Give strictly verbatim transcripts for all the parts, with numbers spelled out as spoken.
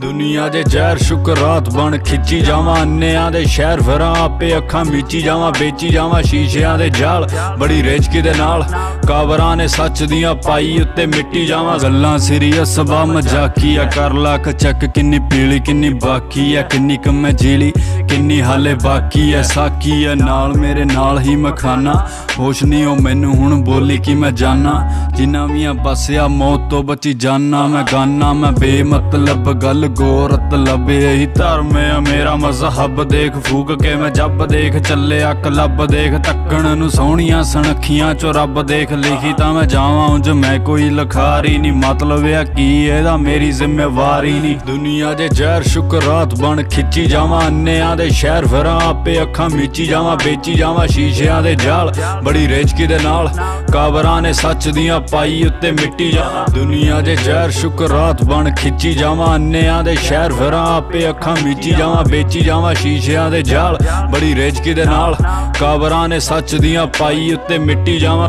दुनिया दे जहर शुकरात बन खिच्ची जावां, अन्नियां दे शहर फिरां आपे अखां मीची जावां, बेची जावां शीशियां दे जाल बड़ी रेजकी दे नाल, काबरां ने सच दियां पाई उत्ते मिट्टी जावां। गल्लां सीरियस बा मजाकी आ, कर लख चक किन्नी पीली किन्नी बाकी है, किन्नी क मैं जीली किन्नी हाले बाकी है, साकी है नाल मेरे नाल ही मखाना, होश नहीं हो मैनू हुण बोली कि मैं जाना, जिन्ना भी बसिया मौत तो बची जाना, मैं गाना मैं बेमतलब गल गोरत लबे यही धर्म है मेरा मजहब, देख फूक के मैं जब देख चले अक लब, देख तक्कण नू सोहणियां सनखियां चो रब, देख लिखी तां मैं जावां उंज मैं कोई लखारी नहीं, मतलब है की एदा मेरी जिम्मेवारी नहीं। दुनिया दे जहर शुकरात बन खिच्ची जावां, अन्नियां दे शहर फिरां आपे अखां मीची जावां, बेची जावां शीशियां दे जाल बड़ी रेजकी दे नाल, काबरां ने सच दियां पाई उत्ते मिट्टी जावां। दुनिया दे जहर शुकरात बन खिच्ची जावां, अन्नियां दे शहर फिरां आपे अखां मीची जावां, बेची जावां शीशियां दे जाल बड़ी रेजकी दे नाल, काबरां ने सच दियां पाई उत्ते मिट्टी जावां।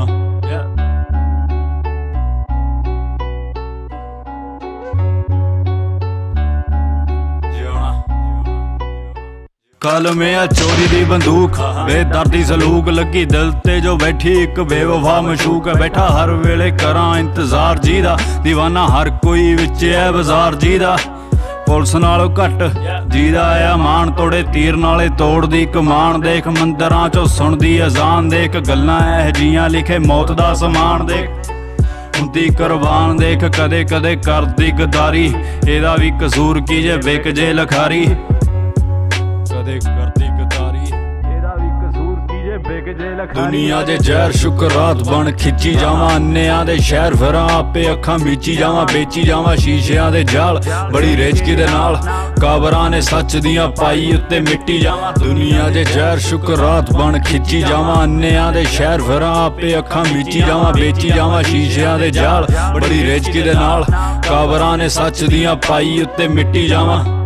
कल में आ चोरी दी बंदूक बेदर्दी सलूक लगी दिल ते जो बैठी एक बेवफा मशूक है, बैठा हर वेले करां इंतजार जी दा, दीवाना हर कोई विच है बाजार जी दा, पुलिस नालों घट जीदा है मान, तोड़े तीर नाले तोड़ दी कमान, देख मंदिरां चो सुनदी अजान, देख गल्लां एह जियां लिखे मौत दा समान, देख हुंदी कुर्बान, देख कदे कदे करदी गदारी, एदा भी कसूर की जे विक जे लखारी, कदे करदी गदारी एदा भी कसूर की जे विक जे लखारी। दुनिया दे जहर शुकरात बन खिच्ची जावां, अन्नियां दे शहर फिरां आपे अखां मीची जावां, बेची जावां शीशियां दे जाल बड़ी रेजकी दे नाल, काबरां ने सच दियां पाई उत्ते मिट्टी जावां। दुनिया दे जहर शुकरात बन खिच्ची जावां, अन्नियां दे शहर फिरां आपे अखां मीची जावां, बेची जावां शीशियां दे जाल बड़ी रेजकी दे नाल, काबरां ने सच दियां पाई उत्ते मिट्टी जावां।